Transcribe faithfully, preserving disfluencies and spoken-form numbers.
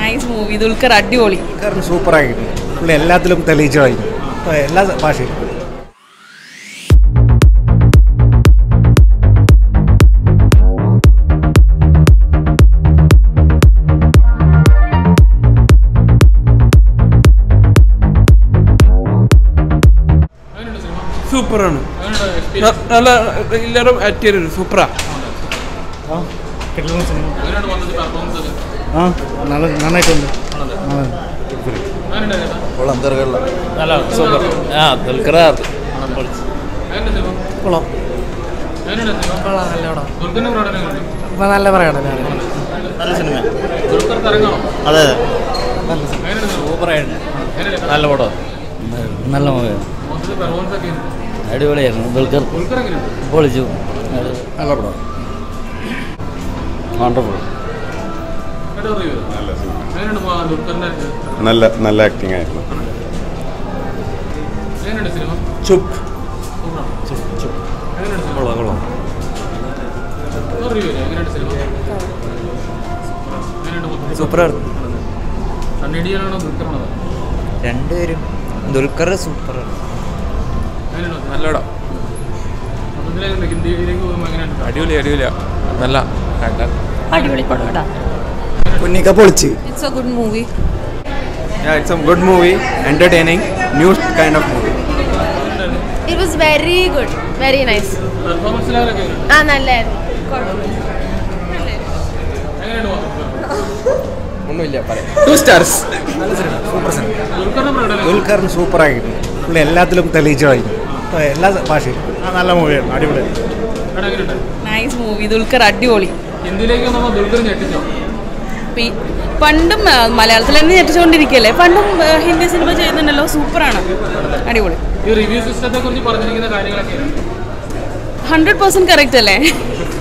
Nice movie. Dulquer അടിപൊളി. Super ആയിട്ട് പുള്ളി എല്ലാത്തിലും തെളിയിച്ചു കഴിഞ്ഞു എല്ലാ ഭാഷയും. സൂപ്പറാണ്. നല്ല എല്ലാവരും ആക്ട് ചെയ്തിട്ടുണ്ട്. സൂപ്പറാ. ആ നല്ല നന്നായിട്ടുണ്ട്. നല്ല സൂപ്പർ. ആ ദുൽഖർ കൊള്ളാം. നല്ല പറയണം. നല്ല സിനിമ. അതെ സൂപ്പറായിട്ട് നല്ല പടം. നല്ല മൂവിയാണ്. അടിപൊളിയായിരുന്നു. ദുൽഖർ പൊളിച്ചു. നല്ല പടം. വണ്ടർഫുൾ. നല്ല നല്ല ആക്ടിങ് ആയിരുന്നു. ചുപ്പ് കൊള്ളാം കൊള്ളാം. സൂപ്പറായിരുന്നു. രണ്ടുപേരും. ദുൽഖർ സൂപ്പറാണ്. നല്ലടാ. അടിപൊളി അടിപൊളിയാ. നല്ല അടിപൊളി പടം കേട്ടോ. കുഞ്ഞിക്ക പൊളിച്ച്. It's a good movie. Yeah, it's a good movie, entertaining, new kind of movie. It was very good, very nice. Ah, നല്ലായിരുന്നു. ഒന്നുമില്ല പറയാം. Two stars. നല്ല സിനിമ. സൂപ്പർ സിനിമ. ദുൽഖറിന് സൂപ്പർ ആയിട്ട് പുള്ളി എല്ലാത്തിലും തെളിയിച്ചു കഴിഞ്ഞു എല്ലാ ഭാഷയും. നല്ല മൂവിയാണ്. അടിപൊളി. Nice movie. ദുൽഖർ അടിപൊളി. ഞെട്ടിച്ചോ? പണ്ടും മലയാളത്തിൽ തന്നെ ഞെട്ടിച്ചുകൊണ്ടിരിക്കുകയല്ലേ. പണ്ടും ഹിന്ദി സിനിമ ചെയ്യുന്നുണ്ടല്ലോ. സൂപ്പറാണ്. അടിപൊളി. ഈ റിവ്യൂ സിസ്റ്റത്തെ കുറിച്ച് പറഞ്ഞിരിക്കുന്ന കാര്യങ്ങളൊക്കെ ഹൺഡ്രഡ് പെർസെന്റ് കറക്റ്റ് അല്ലേ?